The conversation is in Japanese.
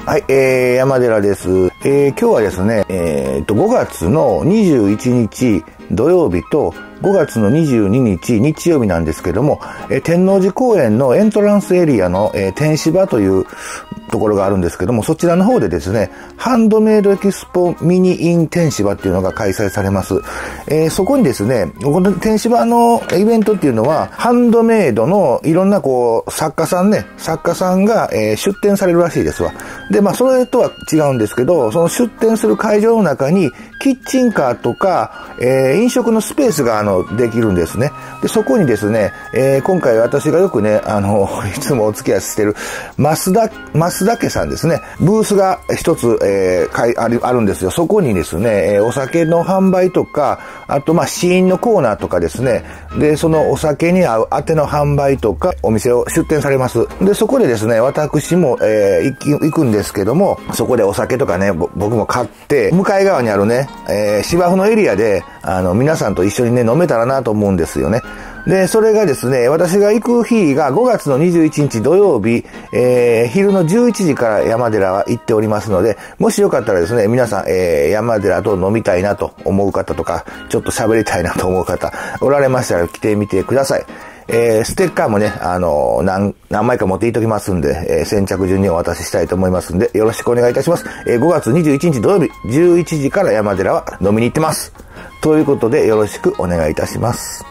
はい、山寺です。今日はですね、5月の21日土曜日と5月の22日日曜日なんですけども、天王寺公園のエントランスエリアの、天芝というところがあるんですけども、そちらの方でですね、ハンドメイドエキスポミニイン天芝っていうのが開催されます。そこにですね、この天芝のイベントっていうのは、ハンドメイドのいろんな作家さんが、出展されるらしいですわ。で、それとは違うんですけど、その出展する会場の中に、キッチンカーとか、飲食のスペースができるんですね。で、そこにですね、今回私がよくね、いつもお付き合いしてる、増田家さんですね。ブースが一つ、あるんですよ。そこにですね、お酒の販売とか、あと、試飲のコーナーとかですね。で、そのお酒に合うあての販売とか、お店を出店されます。で、そこでですね、私も、行くんですけども、そこでお酒とかね、僕も買って、向かい側にあるね、芝生のエリアで、皆さんと一緒にね、飲めたらなと思うんですよね。で、それがですね、私が行く日が5月の21日土曜日、昼の11時から山寺は行っておりますので、もしよかったらですね、皆さん、山寺と飲みたいなと思う方とか、ちょっと喋りたいなと思う方、おられましたら来てみてください。ステッカーもね、何枚か持っていっときますんで、先着順にお渡ししたいと思いますんで、よろしくお願いいたします。5月21日土曜日、11時から山寺は飲みに行ってます。ということで、よろしくお願いいたします。